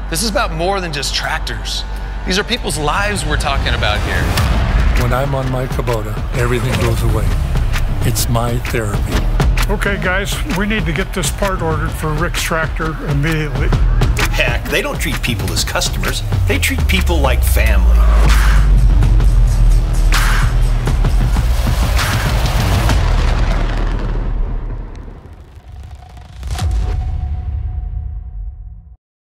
This is about more than just tractors. These are people's lives we're talking about here. When I'm on my Kubota, everything goes away. It's my therapy. Okay, guys, we need to get this part ordered for Rick's tractor immediately. Heck, they don't treat people as customers. They treat people like family.